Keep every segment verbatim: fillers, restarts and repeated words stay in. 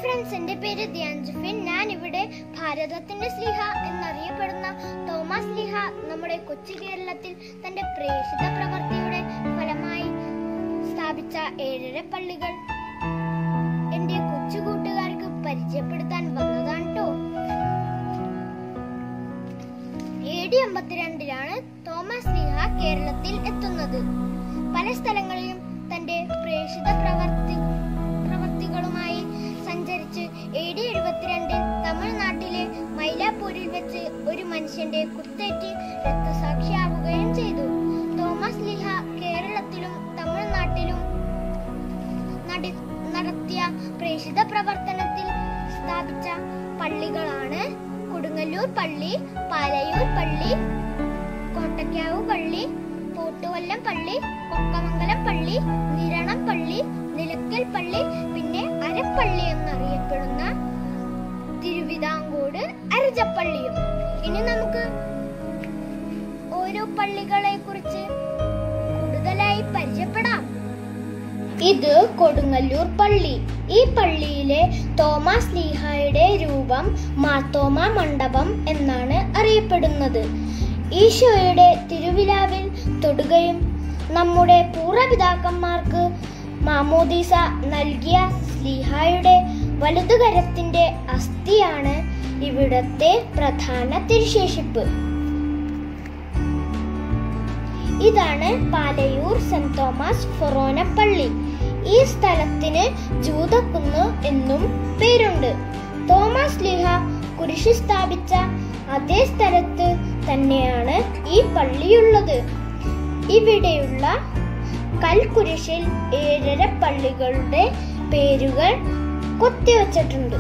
Friends, എൻ്റെ പേര് ധ്യാൻ ജുഫിൻ. ഞാൻ ഇവിടെ ഭാരതത്തിന്റെ സ്ലീഹ എന്നറിയപ്പെടുന്ന തോമസ് സ്ലീഹ നമ്മുടെ കൊച്ചു കേരളത്തിൽ തന്റെ പ്രേക്ഷിത പ്രവൃത്തിയുടെ ഫലമായി സ്ഥാപിച്ച ഏഴര പള്ളികൾ എൻ്റെ കൊച്ചു കൂട്ടുകാർക്ക് പരിചയപ്പെടുത്താൻ വന്നതാണ് ട്ടോ. എ ഡി അമ്പത്തിരണ്ടിലാണ് തോമസ് സ്ലീഹ കേരളത്തിൽ എത്തുന്നത്. പല സ്ഥലങ്ങളിലും തന്റെ പ്രേക്ഷിത പ്രവർത്തി പ്രവർത്തികളുമായി സഞ്ചരിച്ച് എ ഡി എഴുപത്തിരണ്ടിൽ തമിഴ്നാട്ടിലെ മൈലാപ്പൂരിൽ വെച്ച് ഒരു മനുഷ്യന്റെ കുത്തേറ്റ് രക്തസാക്ഷിയാവുകയും ചെയ്തു. തോമസ് സ്ലീഹ കേരളത്തിലും തമിഴ്നാട്ടിലും നടത്തിയ പ്രേക്ഷിത പ്രവർത്തനത്തിൽ സ്ഥാപിച്ച പള്ളികളാണ് കൊടുങ്ങല്ലൂർ പള്ളി, പാലയൂർ പള്ളി, കോട്ടക്കാവ് പള്ളി, പോട്ടുവല്ലം പള്ളി, കൊക്കമംഗലം പള്ളി, നിരണം പള്ളി, നിലക്കൽ പള്ളി, പിന്നെ അരപ്പള്ളി എന്നറിയപ്പെടുന്ന തിരുവിതാംകൂട് അരജപ്പള്ളിയും. ഇനി നമുക്ക് ഓരോ പള്ളികളെ കുറിച്ച് കൂടുതലായി പരിചയപ്പെടാം. ഇത് കൊടുങ്ങല്ലൂർ പള്ളി. ഈ പള്ളിയിലെ തോമസ് സ്ലീഹായുടെ രൂപം മാർത്തോമ മണ്ഡപം എന്നാണ് അറിയപ്പെടുന്നത്. ഈശോയുടെ തിരുവിലാവിൽ തൊടുകയും നമ്മുടെ പൂർവ്വപിതാക്കന്മാർക്ക് മാമോദീസ നൽകിയ സ്ലീഹായുടെ വലതുകരത്തിന്റെ അസ്ഥിയാണ് ഇവിടത്തെ പ്രധാന തിരുശേഷിപ്പ്. ഇതാണ് പാലയൂർ സെന്റ് തോമസ് ഫൊറോന പള്ളി. ഈ സ്ഥലത്തിന് ജൂതക്കുന്ന് എന്നും പേരുണ്ട്. തോമസ് സ്ലീഹ കുരിശ് സ്ഥാപിച്ച അതേ സ്ഥലത്ത് തന്നെയാണ് ഈ പള്ളിയുള്ളത്. ഇവിടെയുള്ള കൽക്കുരിശിൽ ഏഴര പള്ളികളുടെ പേരുകൾ കൊത്തിവച്ചിട്ടുണ്ട്.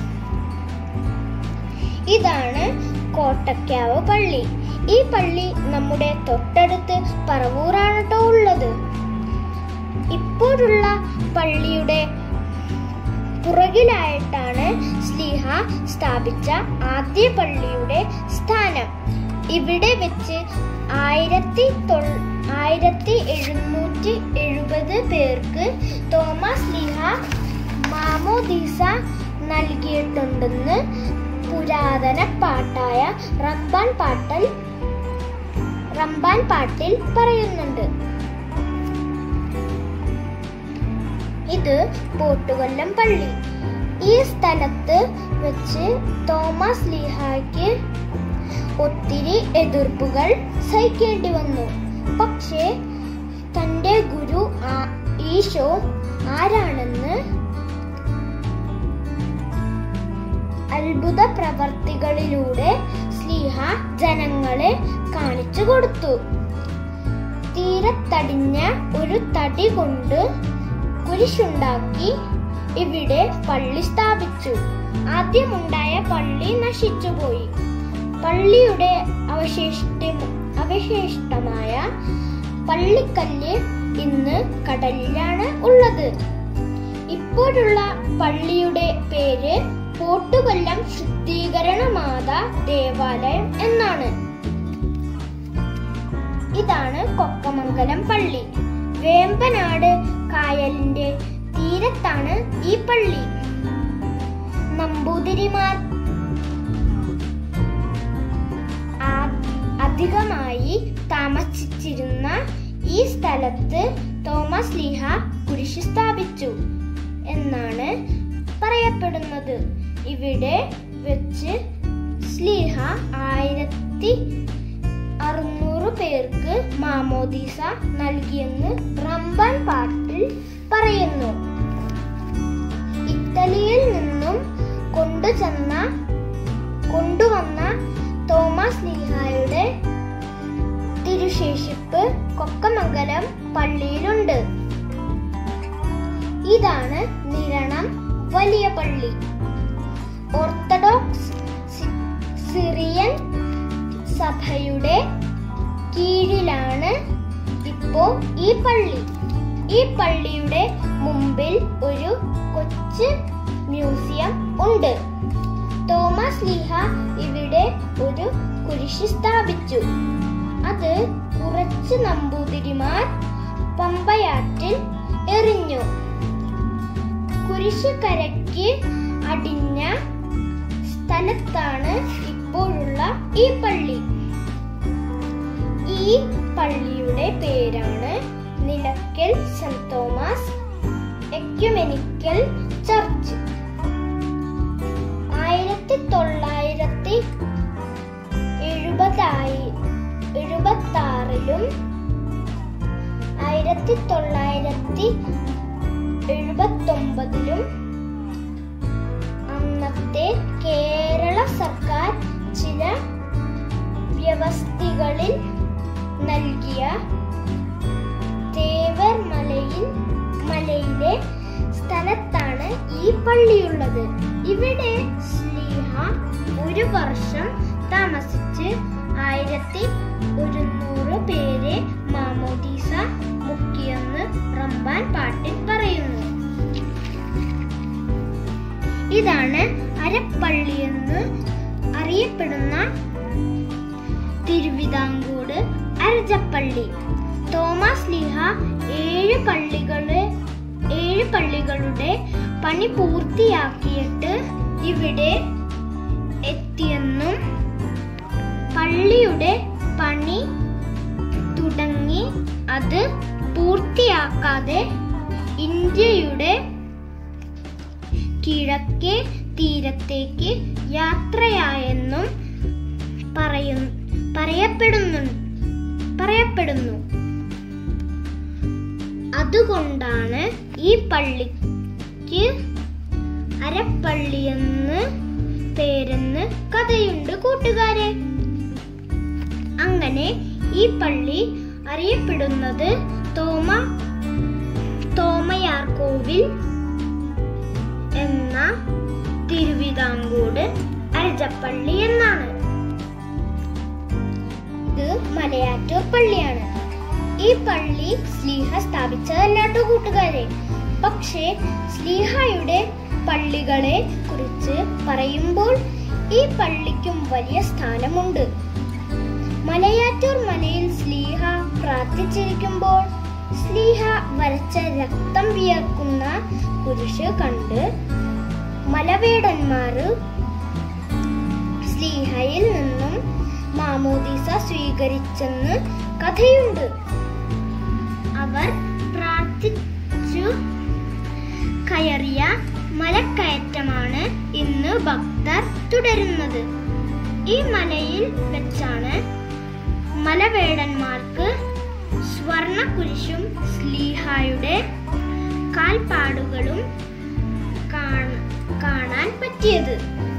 ഇതാണ് കോട്ടക്കാവ് പള്ളി. ഈ പള്ളി നമ്മുടെ തൊട്ടടുത്ത് പറവൂരാണ് ട്ടോ ഉള്ളത്. ഇപ്പോഴുള്ള പള്ളിയുടെ പുറകിലായിട്ടാണ് സ്ലീഹ സ്ഥാപിച്ച ആദ്യ പള്ളിയുടെ സ്ഥാനം. ഇവിടെ വെച്ച് ആയിരത്തി തൊ ആയിരത്തി എഴുന്നൂറ്റി എഴുപത് പേർക്ക് തോമസ് സ്ലീഹ മാമോദീസ നൽകിയിട്ടുണ്ടെന്ന് പുരാതന പാട്ടായ റംബാൻ പാട്ടിൽ റംബാൻ പാട്ടിൽ പറയുന്നുണ്ട്. ഇത് പോട്ടുകൊല്ലം പള്ളി. ഈ സ്ഥലത്ത് വെച്ച് തോമസ് സ്ലീഹായ്ക്ക് ഒത്തിരി എതിർപ്പുകൾ സഹിക്കേണ്ടി വന്നു. പക്ഷേ തന്റെ ഗുരു ഈശോ ആരാണെന്ന് അത്ഭുത പ്രവർത്തികളിലൂടെ സ്ലീഹ ജനങ്ങളെ കാണിച്ചു കൊടുത്തു. തീരെ തടിഞ്ഞ ഒരു തടി കൊണ്ട് കുരിശുണ്ടാക്കി ഇവിടെ പള്ളി സ്ഥാപിച്ചു. ആദ്യമുണ്ടായ പള്ളി നശിച്ചുപോയി. പള്ളിയുടെ അവശിഷ്ട അവശിഷ്ടമായ പള്ളിക്കല്ല് ഇന്ന് കടലിലാണ് ഉള്ളത്. ഇപ്പോഴുള്ള പള്ളിയുടെ പേര് പോട്ടുകൊല്ലം ശുദ്ധീകരണ മാതാ ദേവാലയം എന്നാണ്. ഇതാണ് കൊക്കമംഗലം പള്ളി. വേമ്പനാട് കായലിന്റെ തീരത്താണ് ഈ പള്ളി. നമ്പൂതിരിമാർ അധികമായി താമസിച്ചിരുന്ന ഈ സ്ഥലത്ത് തോമസ് സ്ലീഹ കുരിശ് സ്ഥാപിച്ചു എന്നാണ് പറയപ്പെടുന്നത്. ഇവിടെ വെച്ച് സ്ലീഹ ആയിരത്തി അറുന്നൂറ് പേർക്ക് മാമോദീസ നൽകിയെന്ന് റംബാൻ പാട്ടിൽ പറയുന്നു. ഇറ്റലിയിൽ നിന്നും കൊണ്ടുചെന്ന കൊണ്ടുവന്ന തോമസ് സ്ലീഹായുടെ തിരുശേഷിപ്പ് കൊക്കമംഗലം പള്ളിയിലുണ്ട്. ഇതാണ് നിരണം വലിയ പള്ളി. ഓർത്തഡോക്സ് സിറിയൻ സഭയുടെ കീഴിലാണ് ഇപ്പോ ഈ പള്ളി. ഈ പള്ളിയുടെ മുമ്പിൽ ഒരു കൊച്ചു മ്യൂസിയം ഉണ്ട്. തോമസ് സ്ലീഹ ഇവിടെ ഒരു കുരിശ് സ്ഥാപിച്ചു. അത് കുറച്ച് നമ്പൂതിരിമാർ പമ്പയാറ്റിൽ എറിഞ്ഞു. കുരിശ് കരയ്ക്ക് അടിഞ്ഞ സ്ഥലത്താണ് ഇപ്പോഴുള്ള ഈ പള്ളി. ഈ പള്ളിയുടെ പേരാണ് Nilakkal saint Thomas ecumenical church. ആയിരത്തി തൊള്ളായിരത്തി എഴുപതായി എഴുപത്തി ആറിലും ആയിരത്തി തൊള്ളായിരത്തി എഴുപത്തി ഒമ്പതിലും അന്നത്തെ കേരള സർക്കാർ ചില വ്യവസ്ഥകളിൽ നൽകിയ തേവർ മലയിൽ മലയിലെ സ്ഥലത്താണ് ഈ പള്ളിയുള്ളത്. ഇവിടെ ശ്ലീഹ ഒരു വർഷം താമസിച്ച് ആയിരത്തി ഒരുന്നൂറ് പേരെ മാമോദീസ മുക്കിയെന്ന് റമ്പാൻ പാട്ടിൽ പറയുന്നു. ഇതാണ് അരപ്പള്ളിയെന്ന് അറിയപ്പെടുന്ന തിരുവിതാംകൂട് അരജപ്പള്ളി. തോമസ് ലീഹ ഏഴ് പള്ളികളെ ഏഴ് പള്ളികളുടെ പണി പൂർത്തിയാക്കിയിട്ട് ഇവിടെ എത്തിയെന്നും പള്ളിയുടെ പണി തുടങ്ങി അത് പൂർത്തിയാക്കാതെ ഇന്ത്യയുടെ കിഴക്കേ തീരത്തേക്ക് യാത്രയായെന്നും പറയുന്നു പറയപ്പെടുന്നു പറയപ്പെടുന്നു അതുകൊണ്ടാണ് ഈ പള്ളിക്ക് അരപ്പള്ളിയെന്ന് പേരെന്ന് കഥയുണ്ട് കൂട്ടുകാരെ. അങ്ങനെ ഈ പള്ളി അറിയപ്പെടുന്നത് തോമ തോമയാർ കോവിൽ എന്ന തിരുവിതാംകൂട് അരജപ്പള്ളി എന്നാണ്. ഇത് മലയാറ്റൂർ പള്ളിയാണ്. ഈ പള്ളി ശ്ലീഹ സ്ഥാപിച്ചതല്ലാട്ടോ കൂട്ടുകാരെ. പക്ഷേ ശ്ലീഹയുടെ പള്ളികളെ കുറിച്ച് പറയുമ്പോൾ ഈ പള്ളിക്കും വലിയ സ്ഥാനമുണ്ട്. മലയാറ്റൂർ മലയിൽ ശ്ലീഹ പ്രാർത്ഥിച്ചിരിക്കുമ്പോൾ ശ്ലീഹ വരച്ച രക്തം വിയർക്കുന്ന കുരിശ് കണ്ട് മലവേടന്മാർ ശ്ലീഹയിൽ നിന്നും മാമോദീസ സ്വീകരിച്ചെന്ന് കഥയുണ്ട്. അവർ പ്രാർത്ഥിച്ചു കയറിയ മലക്കയറ്റമാണ് ഇന്ന് ഭക്തർ തുടരുന്നത്. ഈ മലയിൽ വെച്ചാണ് മലവേടന്മാർക്ക് സ്വർണ കുരിശും ശ്ലീഹായുടെ കാൽപ്പാടുകളും കാണാൻ പറ്റിയത്.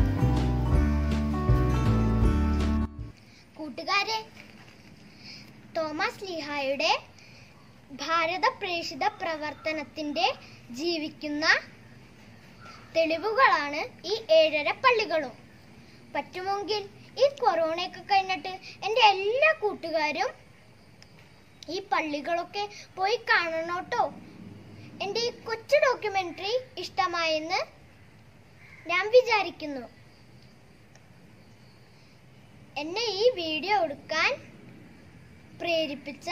കൂട്ടുകാരെ, തോമസ് ശ്ലീഹായുടെ ഭാരത പ്രേക്ഷിത പ്രവർത്തനത്തിന്റെ ജീവിക്കുന്ന തെളിവുകളാണ് ഈ ഏഴര പള്ളികളും. പറ്റുമെങ്കിൽ ഈ കൊറോണയൊക്കെ കഴിഞ്ഞിട്ട് എൻ്റെ എല്ലാ കൂട്ടുകാരും ഈ പള്ളികളൊക്കെ പോയി കാണണോട്ടോ. എൻ്റെ ഈ കൊച്ചു ഡോക്യുമെന്ററി ഇഷ്ടമായെന്ന് ഞാൻ വിചാരിക്കുന്നു. എന്നെ ഈ വീഡിയോ എടുക്കാൻ പ്രേരിപ്പിച്ച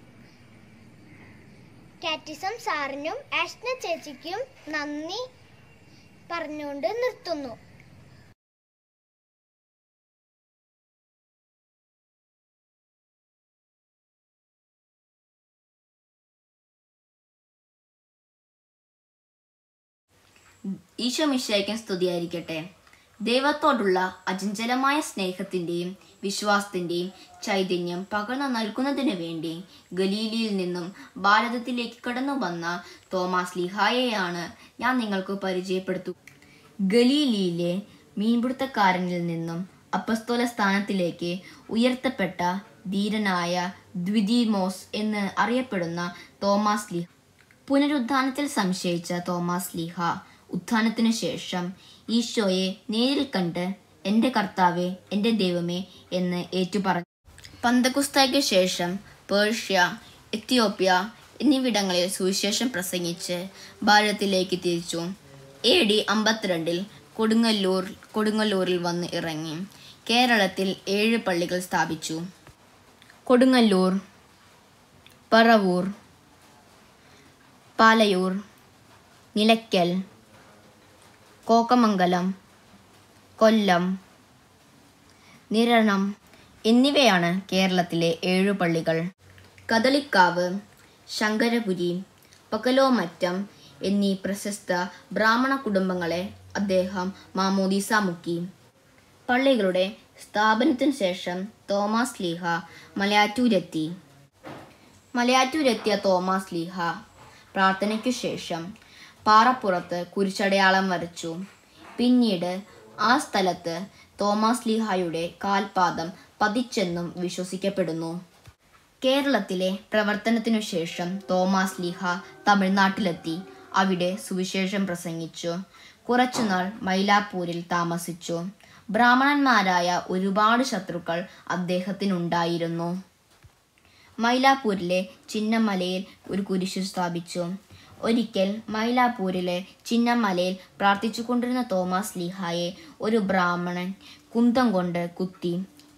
കാറ്റിസം സാറിനും ആഷ്ന ചേച്ചിക്കും നന്ദി പറഞ്ഞുകൊണ്ട് നിർത്തുന്നു. ഈശോ മിശിഹായ്ക്ക് സ്തുതിയായിരിക്കട്ടെ. ദൈവത്തോടുള്ള അചഞ്ചലമായ സ്നേഹത്തിൻ്റെയും വിശ്വാസത്തിൻ്റെയും ചൈതന്യം പകർന്നു നൽകുന്നതിനു വേണ്ടി ഗലീലിയിൽ നിന്നും ഭാരതത്തിലേക്ക് കടന്നു വന്ന തോമസ് ശ്ലീഹായെയാണ് ഞാൻ നിങ്ങൾക്ക് പരിചയപ്പെടുത്തു. ഗലീലിയിലെ മീൻപിടുത്തക്കാരനിൽ നിന്നും അപ്പസ്തോല സ്ഥാനത്തിലേക്ക് ഉയർത്തപ്പെട്ട ധീരനായ ദ്വിതീമോസ് എന്ന് അറിയപ്പെടുന്ന തോമസ് ശ്ലീഹ. പുനരുദ്ധാനത്തിൽ സംശയിച്ച തോമസ് ശ്ലീഹ ഉത്ഥാനത്തിനു ശേഷം ഈശോയെ നേരിൽ കണ്ട് എൻ്റെ കർത്താവേ, എൻ്റെ ദൈവമേ എന്ന് ഏറ്റുപറഞ്ഞു. പന്തക്കുസ്തയ്ക്ക് ശേഷം പേർഷ്യ, എത്യോപ്യ എന്നിവിടങ്ങളിൽ സുവിശേഷം പ്രസംഗിച്ച് ഭാരതത്തിലേക്ക് തിരിച്ചു. എ ഡി അമ്പത്തിരണ്ടിൽ കൊടുങ്ങല്ലൂർ കൊടുങ്ങല്ലൂരിൽ വന്ന് ഇറങ്ങി കേരളത്തിൽ ഏഴ് പള്ളികൾ സ്ഥാപിച്ചു. കൊടുങ്ങല്ലൂർ, പറവൂർ, പാലയൂർ, നിലയ്ക്കൽ, കോക്കമംഗലം, കൊല്ലം, നിരണം എന്നിവയാണ് കേരളത്തിലെ ഏഴു പള്ളികൾ. കദളിക്കാവ്, ശങ്കരപുരി, പകലോമറ്റം എന്നീ പ്രശസ്ത ബ്രാഹ്മണ കുടുംബങ്ങളെ അദ്ദേഹം മാമോദീസ മുക്കി. പള്ളികളുടെ സ്ഥാപനത്തിനു ശേഷം തോമാസ് ലീഹ മലയാറ്റൂരെത്തി. മലയാറ്റൂരെത്തിയ തോമാസ് ലീഹ പ്രാർത്ഥനയ്ക്കു ശേഷം പാറപ്പുറത്ത് കുരിശടയാളം വരച്ചു. പിന്നീട് ആ സ്ഥലത്ത് തോമാസ് ലീഹായുടെ കാൽപാദം പതിച്ചെന്നും വിശ്വസിക്കപ്പെടുന്നു. കേരളത്തിലെ പ്രവർത്തനത്തിനു ശേഷം തോമാസ് ലീഹ തമിഴ്നാട്ടിലെത്തി. അവിടെ സുവിശേഷം പ്രസംഗിച്ചു. കുറച്ചുനാൾ മൈലാപ്പൂരിൽ താമസിച്ചു. ബ്രാഹ്മണന്മാരായ ഒരുപാട് ശത്രുക്കൾ അദ്ദേഹത്തിനുണ്ടായിരുന്നു. മൈലാപ്പൂരിലെ ചിന്നമലയിൽ ഒരു കുരിശു സ്ഥാപിച്ചു. ഒരിക്കൽ മൈലാപ്പൂരിലെ ചിന്നമലയിൽ പ്രാർത്ഥിച്ചു കൊണ്ടിരുന്ന തോമാസ് ലീഹായെ ഒരു ബ്രാഹ്മണൻ കുന്തം കൊണ്ട് കുത്തി.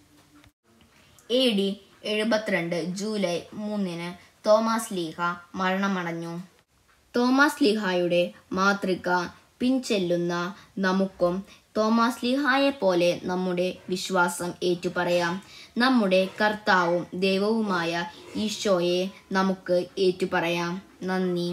എ ഡി എഴുപത്തിരണ്ട് ജൂലൈ മൂന്നിന് തോമാസ് ലീഹ മരണമടഞ്ഞു. തോമാസ് ലീഹായുടെ മാതൃക പിൻചെല്ലുന്ന നമുക്കും തോമാസ് ലീഹായെ പോലെ നമ്മുടെ വിശ്വാസം ഏറ്റുപറയാം. നമ്മുടെ കർത്താവും ദൈവവുമായ ഈശോയെ നമുക്ക് ഏറ്റുപറയാം. നന്ദി.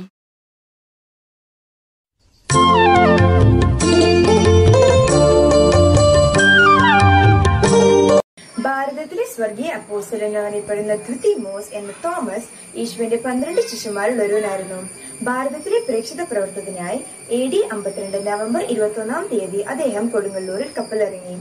ഭാരതത്തിലെ സ്വർഗീയ അപ്പോസ്തലൻ എന്നറിയപ്പെടുന്ന ദ്വിതീമോസ് എന്ന തോമസ് യേശുവിന്റെ പന്ത്രണ്ട് ശിഷ്യന്മാരിൽ ഒരുവനായിരുന്നു. ഭാരതത്തിലെ പ്രേക്ഷിത പ്രവർത്തനത്തിനായി എ ഡി അമ്പത്തിരണ്ട് നവംബർ ഇരുപത്തി ഒന്നാം തീയതി അദ്ദേഹം കൊടുങ്ങല്ലൂരിൽ കപ്പലിറങ്ങി.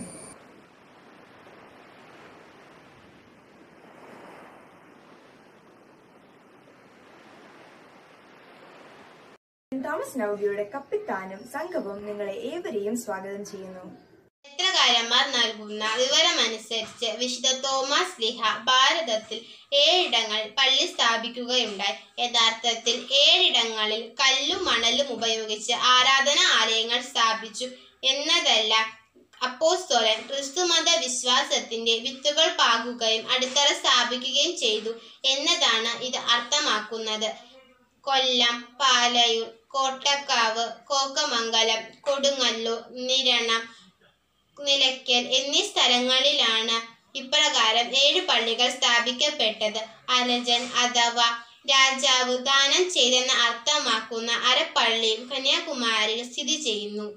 തോമസ് നവ്യയുടെ കപ്പിത്താനും സംഘവും നിങ്ങളെ ഏവരെയും സ്വാഗതം ചെയ്യുന്നു. ചരിത്രകാരന്മാർ നൽകുന്ന വിവരമനുസരിച്ച് വിശുദ്ധ തോമാസ് ലീഹ ഭാരതത്തിൽ ഏഴിടങ്ങളിൽ പള്ളി സ്ഥാപിക്കുകയുണ്ടായി. യഥാർത്ഥത്തിൽ ഏഴിടങ്ങളിൽ കല്ലും മണലും ഉപയോഗിച്ച് ആരാധനാ ആലയങ്ങൾ സ്ഥാപിച്ചു എന്നതല്ല, അപ്പോസ്തലൻ ക്രിസ്തുമത വിശ്വാസത്തിന്റെ വിത്തുകൾ പാകുകയും അടിത്തറ സ്ഥാപിക്കുകയും ചെയ്തു എന്നതാണ് ഇത് അർത്ഥമാക്കുന്നത്. കൊല്ലം, പാലയൂർ, കോട്ടക്കാവ്, കോക്കമംഗലം, കൊടുങ്ങല്ലൂർ, നിരണം, നിലയ്ക്കൽ എന്നീ സ്ഥലങ്ങളിലാണ് ഇപ്രകാരം ഏഴ് പള്ളികൾ സ്ഥാപിക്കപ്പെട്ടത്. അരജൻ അഥവാ രാജാവ് ദാനം ചെയ്തെന്ന് അർത്ഥമാക്കുന്ന അരപ്പള്ളിയും കന്യാകുമാരിയിൽ സ്ഥിതി ചെയ്യുന്നു.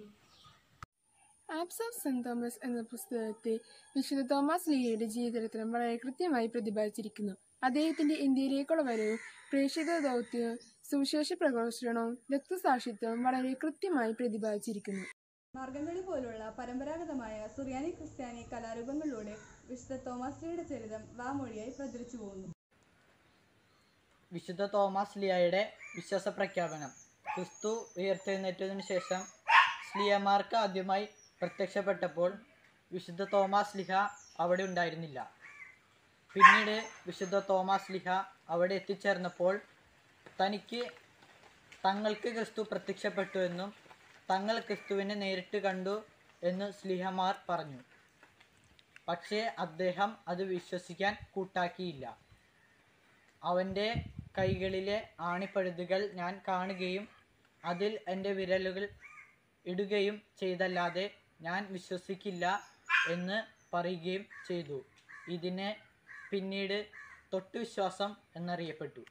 ആപ്സ് ഓഫ് സെന്റ് തോമസ് എന്ന പുസ്തകത്തെ വിശുദ്ധ തോമസ് ലീഹയുടെ ജീവചരിത്രം വളരെ കൃത്യമായി പ്രതിപാദിച്ചിരിക്കുന്നു. അദ്ദേഹത്തിന്റെ ഇന്ത്യയിലേക്കുള്ള വരവും പ്രേക്ഷിത ദൗത്യവും സുവിശേഷ പ്രഘോഷണവും രക്തസാക്ഷിത്വവും വളരെ കൃത്യമായി പ്രതിപാദിച്ചിരിക്കുന്നു. മാർഗംകളി പോലുള്ള പരമ്പരാഗതമായ സുറിയാനി ക്രിസ്ത്യാനി കലാരൂപങ്ങളിലൂടെ വിശുദ്ധ തോമസ് ലീഹയുടെ ചരിതം വാമൊഴിയായി പ്രചരിച്ചു പോകുന്നു. വിശുദ്ധ തോമസ് ലീഹയുടെ വിശ്വാസ പ്രഖ്യാപനം. ക്രിസ്തു ഉയർത്തെഴുന്നേറ്റതിനു ശേഷം സ്ലീഹമാർക്ക് ആദ്യമായി പ്രത്യക്ഷപ്പെട്ടപ്പോൾ വിശുദ്ധ തോമസ് ലീഹ അവിടെ ഉണ്ടായിരുന്നില്ല. പിന്നീട് വിശുദ്ധ തോമസ് ലീഹ അവിടെ എത്തിച്ചേർന്നപ്പോൾ തനിക്ക് തങ്ങൾക്ക് ക്രിസ്തു പ്രത്യക്ഷപ്പെട്ടു എന്നും തങ്ങൾ ക്രിസ്തുവിനെ നേരിട്ട് കണ്ടു എന്ന് സ്ലീഹമാർ പറഞ്ഞു. പക്ഷേ അദ്ദേഹം അത് വിശ്വസിക്കാൻ കൂട്ടാക്കിയില്ല. അവൻ്റെ കൈകളിലെ ആണിപ്പഴുതുകൾ ഞാൻ കാണുകയും അതിൽ എൻ്റെ വിരലുകൾ ഇടുകയും ചെയ്തല്ലാതെ ഞാൻ വിശ്വസിക്കില്ല എന്ന് പറയുകയും ചെയ്തു. ഇതിനെ പിന്നീട് തൊട്ടുവിശ്വാസം എന്നറിയപ്പെട്ടു.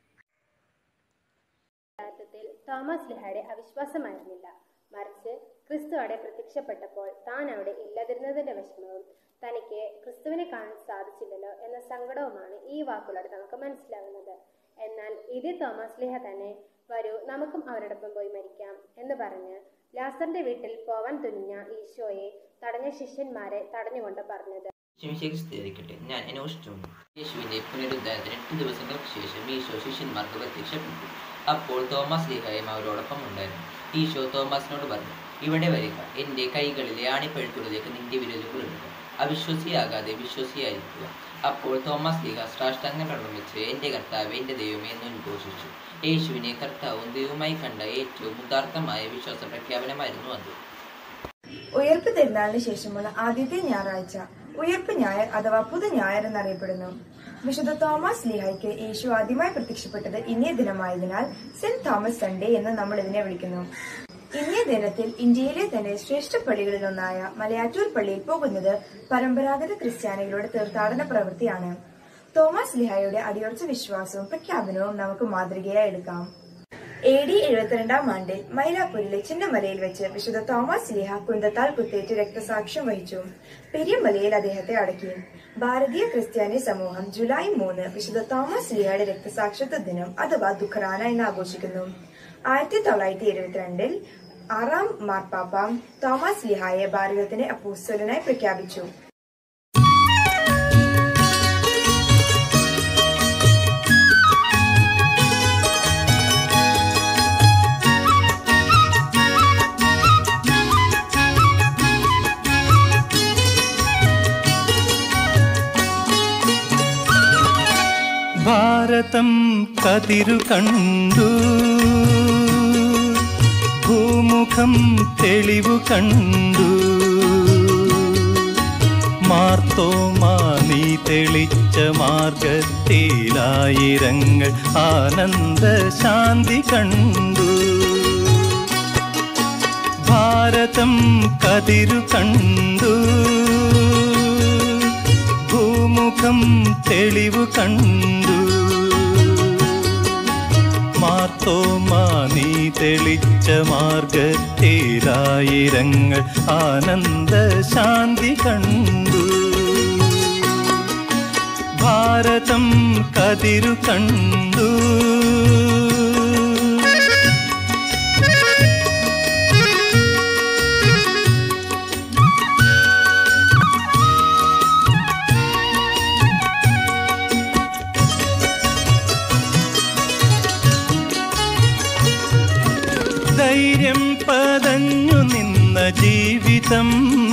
യഥാർത്ഥത്തിൽ തോമസ് ലീഹയുടെ അവിശ്വാസമായിരുന്നില്ല, മറിച്ച് ക്രിസ്തു അവിടെ പ്രത്യക്ഷപ്പെട്ടപ്പോൾ താൻ അവിടെ ഇല്ലാതിരുന്നതിന്റെ വിഷമവും തനിക്ക് ക്രിസ്തുവിനെ കാണാൻ സാധിച്ചില്ലല്ലോ എന്ന സങ്കടവുമാണ് ഈ വാക്കുകളോട് നമുക്ക് മനസ്സിലാകുന്നത്. എന്നാൽ ഇതേ തോമസ് ലീഹ തന്നെ വരൂ നമുക്കും അവരോടൊപ്പം പോയി മരിക്കാം എന്ന് പറഞ്ഞ് ലാസറിന്റെ വീട്ടിൽ പോവാൻ തുനിഞ്ഞ ഈശോയെ തടഞ്ഞ ശിഷ്യന്മാരെ തടഞ്ഞുകൊണ്ട് പറഞ്ഞത്. ഞാൻ അന്വേഷിച്ചു. യേശുവിന്റെ പുനരുദ്ധാനത്തിന് എട്ട് ദിവസങ്ങൾക്ക് ശേഷം ഈശോ ശിഷ്യന്മാർക്ക് പ്രത്യക്ഷപ്പെട്ടു. അപ്പോൾ തോമസ് ലീഹയും അവരോടൊപ്പം ഉണ്ടായിരുന്നു. ഈശോ തോമസിനോട് പറഞ്ഞു, ഇവിടെ വരിക, എൻ്റെ കൈകളിലെ ആണിപ്പഴുത്തുകളിലേക്ക് നിന്റെ വിരലുകൾ ഇടുക, അവിശ്വസിയാകാതെ വിശ്വസിയായിരിക്കുക. അപ്പോൾ തോമസ് ലീഹ സാഷ്ടാംഗം പ്രണമിച്ച് എൻ്റെ കർത്താവ്, എൻ്റെ ദൈവമേ എന്ന് ഉദ്ഘോഷിച്ചു. യേശുവിനെ കർത്താവും ദൈവമായി കണ്ട ഏറ്റവും ഉദാർത്ഥമായ വിശ്വാസ പ്രഖ്യാപനമായിരുന്നു അത്. ഉയർപ്പ് തിരുനാളിന് ശേഷമുള്ള ആദ്യത്തെ ഞായറാഴ്ച ഉയർപ്പ് ഞായർ അഥവാ പുതു ഞായർ എന്നറിയപ്പെടുന്നു. വിശുദ്ധ തോമസ് ലീഹയ്ക്ക് യേശു ആദ്യമായി പ്രത്യക്ഷപ്പെട്ടത് ഇന്നേ ദിനമായതിനാൽ സെന്റ് തോമസ് സൺഡേ എന്ന് നമ്മൾ ഇതിനെ വിളിക്കുന്നു. ഇന്നേ ദിനത്തിൽ ഇന്ത്യയിലെ തന്നെ ശ്രേഷ്ഠ പള്ളികളിലൊന്നായ മലയാറ്റൂർ പള്ളിയിൽ പോകുന്നത് പരമ്പരാഗത ക്രിസ്ത്യാനികളുടെ തീർത്ഥാടന പ്രവൃത്തിയാണ്. തോമസ് സ്ലീഹായുടെ അടിയുറച്ച വിശ്വാസവും പ്രഖ്യാപനവും നമുക്ക് മാതൃകയായി എടുക്കാം. എ ഡി എഴുപത്തിരണ്ടാം ആണ്ടിൽ മൈലാപ്പൂരിലെ ചിന്നമലയിൽ വെച്ച് വിശുദ്ധ തോമസ് സ്ലീഹ കുന്തത്താൽ കുത്തേറ്റ് രക്തസാക്ഷ്യം വഹിച്ചു. പെരിയമലയിൽ അദ്ദേഹത്തെ അടക്കി. ഭാരതീയ ക്രിസ്ത്യാനി സമൂഹം ജൂലൈ മൂന്ന് വിശുദ്ധ തോമസ് സ്ലീഹയുടെ രക്തസാക്ഷിത്വ ദിനം അഥവാ ദുഃഖറാന എന്ന് ആഘോഷിക്കുന്നു. ആയിരത്തി തൊള്ളായിരത്തി എഴുപത്തിരണ്ടിൽ ആറാം മാർപ്പാപ്പ തോമസ് സ്ലീഹായെ ഭാരതത്തിന്റെ അപ്പോസ്തലനായി പ്രഖ്യാപിച്ചു. ഭാരതം കതിരു കണ്ടു, ഭൂമുഖം തെളിവു കണ്ടു. മാർത്തോമാ നീ തെളിച്ച മാർഗത്തിലായിരങ്ങൾ ആനന്ദ ശാന്തി കണ്ടു. ഭാരതം കതിരു കണ്ടു, ഭൂമുഖം തെളിവു കണ്ടു. മാർത്തോമാ നീ തെളിച്ച മാർഗത്തിലായിരങ്ങൾ ആനന്ദ ശാന്തി കണ്ടു. ഭാരതം കതിരു കണ്ടു. ധൈര്യം പതഞ്ഞു നിന്ന ജീവിതം,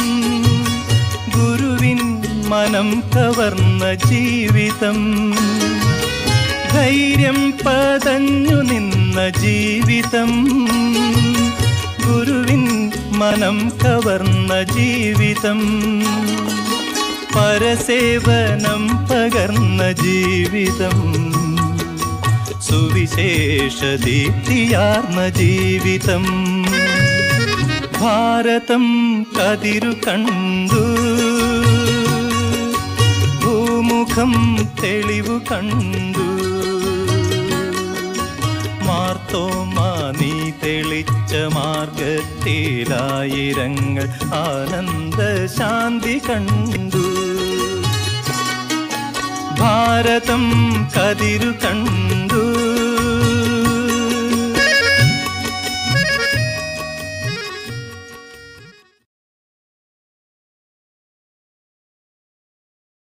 ഗുരുവിൻ മനം കവർന്ന ജീവിതം. ധൈര്യം പതഞ്ഞു നിന്ന ജീവിതം, ഗുരുവിൻ മനം കവർന്ന ജീവിതം. പരസേവനം പകർന്ന ജീവിതം, സുവിശേഷ ദീപ്തിയാർന്ന ജീവിതം. ഭാരതം കതിരു കണ്ടു, ഭൂമുഖം തെളിവു കണ്ടു. മാർത്തോമാ നീ തെളിച്ച മാർഗത്തിലായിരങ്ങൾ ആനന്ദ ശാന്തി കണ്ടു. ഭാരതം കതിരു കണ്ടു.